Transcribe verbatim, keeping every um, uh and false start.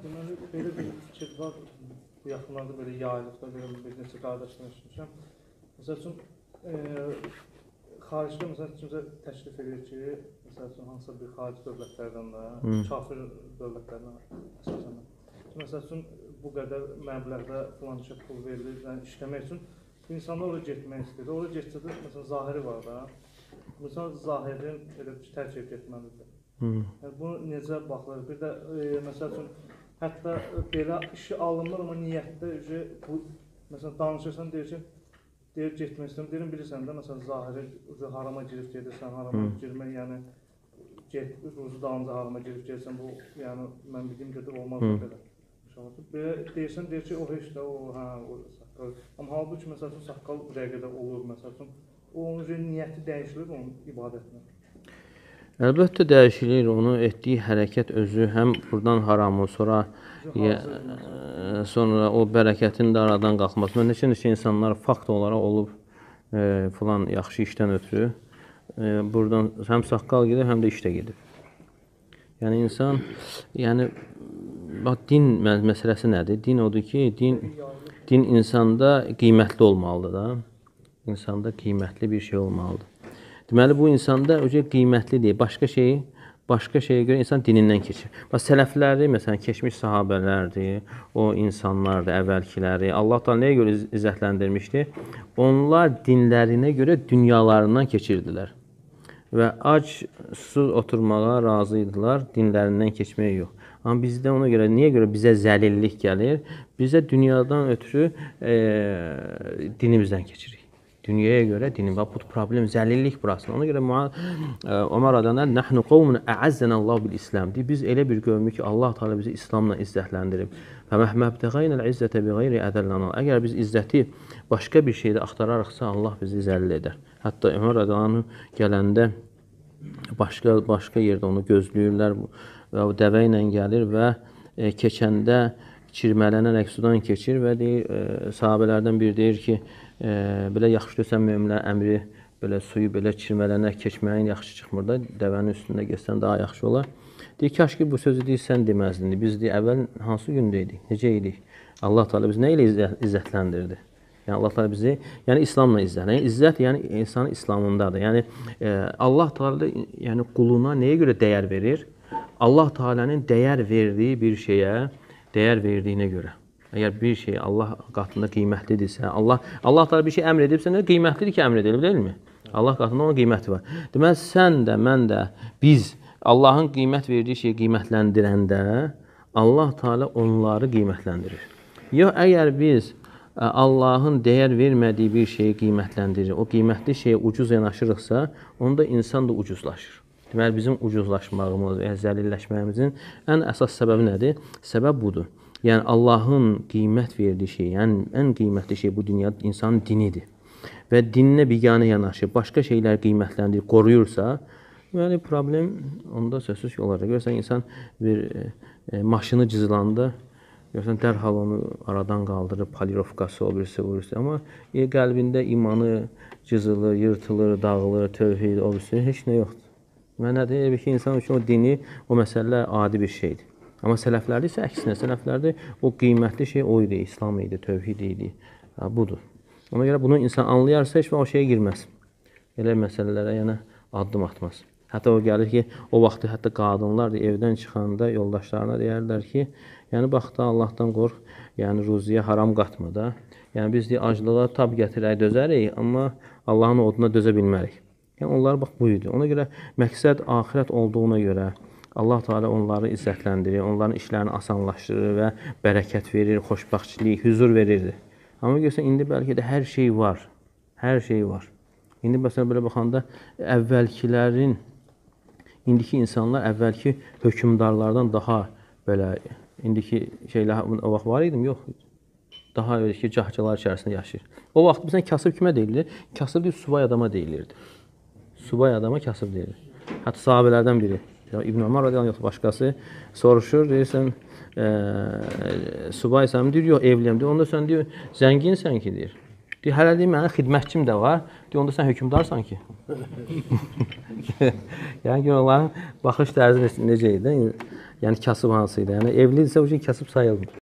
Deməli, belə bir fikir var, bu yaxınlarda belə yayılıqda, belə bir neçə qardaşla eşitmişəm. Məsəl üçün, xaricdə məsələn kimsə təklif edir ki, məsəl üçün hansısa bir xarici dövlətlərdən də, kafir dövlətlərdən əsasən də. Məsəl üçün, bu qədər məbləğdə filan işə pul verilir, yəni işləmək üçün insanlar oraya getmək istəyir. Oraya getsə də, məsələn, zahiri var da, məsələn, zahirin elə bir tərk edib getməlidir. Yəni, bunu necə baxılır? Bir də, məsəl üçün, hətta belə işi alınmır, amma niyyətdə, bu, məsələn, danışırsan, deyir ki, deyir, getmək istəyirəm, deyirəm, bilirsən də, məsələn, zahiri harama girib gedirsən, harama girmək, yəni, ruzu dalınca harama girib gedirsən, bu, yəni, mən bildiyim qədər olmaz da belə. Belə deyirsən, deyir ki, o heç də, o, hə, o saqqal. Amma halbuki, məsəl üçün, saqqal rəqədə olur, məsəl üçün, onun niyyəti dəyişilir onun ibadətinə. Əlbəttə dəyişilir, onu etdiyi hərəkət özü həm buradan haramı, sonra sonra o bərəkətin də aradan qalxması. Mən neçə-neçə insanlar fakt olaraq olub filan yaxşı işdən ötürü buradan həm saqqal gedib, həm də işdə gedib. Yəni insan, yəni din məsələsi nədir? Din odur ki, din insanda qiymətli olmalıdır da. İnsanda qiymətli bir şey olmalıdır. Deməli, bu insanda öcə qiymətli deyil. Başqa şeyi, başqa şeyə görə insan dinindən keçir. Bax, sələfləri, məsələn, keçmiş sahabələrdir, o insanlardır, əvvəlkiləri. Allah da nəyə görə izzətləndirmişdi? Onlar dinlərinə görə dünyalarından keçirdilər. Və ac, susuz oturmağa razı idilər, dinlərindən keçməyə yox. Amma bizdə ona görə, niyə görə bizə zəlillik gəlir? Bizə dünyadan ötürü dinimizdən keçirik. Dünyaya görə dinim və bu problem, zəlillik burasında. Ona görə Ömər adına nəhnu qovmun əəzzənəllahu bil-İslam deyir. Biz elə bir qövmük ki, Allah Teala bizi İslamla izzətləndirib. Fəməhməbtəğəynəl izzətə bi qeyri ədəllanal. Əgər biz izzəti başqa bir şeydə axtararıqsa, Allah bizi zəlil edər. Hətta Ömər adına gələndə başqa başqa yerdə onu gözləyirlər və o dəvə ilə gəlir və keçəndə çirmələnərək sudan keçir və deyir, sahabələrdən biri deyir ki, belə yaxşı görsən möminlər əmri belə suyu belə çirmələnərək keçməyin yaxşı çıxmır da, dəvənin üstündə geçsən daha yaxşı olar. Deyir, kaş ki bu sözü deyir, sən deməzdin. Biz deyir, əvvəl hansı gündə idik, necə idik? Allah Teala bizi nə ilə izzətləndirdi? Yəni Allah Teala bizi, yəni İslamla izzətləndir. Yəni izzət, yəni insanın İslamındadır. Yəni Allah Teala yəni quluna nəyə görə dəyər verir? Allah Teala'nın dəyər verdiyi bir şeyə dəyər verdiyinə görə. Əgər bir şey Allah qatında qiymətlidirsə, Allah Allah Teala bir şey əmr edibsə, nə qiymətlidir ki, əmr edilir, deyilmi? Allah qatında onun qiyməti var. Deməli, sən də, mən də, biz Allahın qiymət verdiyi şeyi qiymətləndirəndə, Allah Teala onları qiymətləndirir. Yox, əgər biz Allahın dəyər vermədiyi bir şeyi qiymətləndirir, o qiymətli şeyə ucuz yanaşırıqsa, onda insan da ucuzlaşır. Deməli, bizim ucuzlaşmağımız və zəlilləşməyimizin ən əsas səbəbi nədir? Səbəb budur. Yəni, Allahın qiymət verdiyi şey, yəni ən qiymətli şey bu dünyada insanın dinidir. Və dininə biganə yanaşır, başqa şeylər qiymətləndirir, qoruyursa, yəni problem onda sözsüz ki olacaq. Görürsən, insan bir e, maşını cızılanda, görürsən, dərhal onu aradan qaldırır, polirovkası, o birisi, o birisi. Amma e, qəlbində imanı cızılır, yırtılır, dağılır, tövhid, o birisi, heç nə yoxdur. Və nədir? Ki, insan üçün o dini, o məsələlər adi bir şeydir. Amma sələflərdə isə əksinə, sələflərdə o qiymətli şey o idi, İslam idi, tövhid idi, budur. Ona görə bunu insan anlayarsa, heç o şeyə girməz. Elə məsələlərə yəni addım atmaz. Hətta o gəlir ki, o vaxtı hətta qadınlar evdən çıxanda yoldaşlarına deyərlər ki, yəni bax da Allahdan qorx, yəni ruziyə haram qatma da. Yəni biz deyək, acılığa tab gətirək, dözərik, amma Allahın oduna dözə bilmərik. Yəni onlar bax bu idi. Ona görə məqsəd axirət olduğuna görə Allah Teala onları izzətləndirir, onların işlərini asanlaşdırır və bərəkət verir, xoşbəxtçilik, hüzur verirdi. Amma görsən, indi bəlkə də hər şey var, hər şey var. İndi məsələn, belə baxanda əvvəlkilərin, indiki insanlar əvvəlki hökümdarlardan daha belə, indiki şeylər, o vaxt var idim, yox. Daha öyle ki, cahcalar içərisində yaşayır. O vaxt bizdən kasıb kimə deyilir? Kasıb deyil, subay adama deyilirdi. Subay adama kasıb deyilir. Hətta sahabələrdən biri. İbn Ömər radiyallahu anh, yox, başqası soruşur, deyirsən, e, subaysan, deyir, yox, evliyəm, deyir, onda sən, deyir, zənginsən ki, deyir. Deyir, hələ deyir, mənim xidmətçim də var, deyir, onda sən hökümdarsan ki. Yəni ki, onların baxış tərzi necə idi? Yəni kasıb hansı idi? Yəni evlidirsə o şey kasıb sayılmır.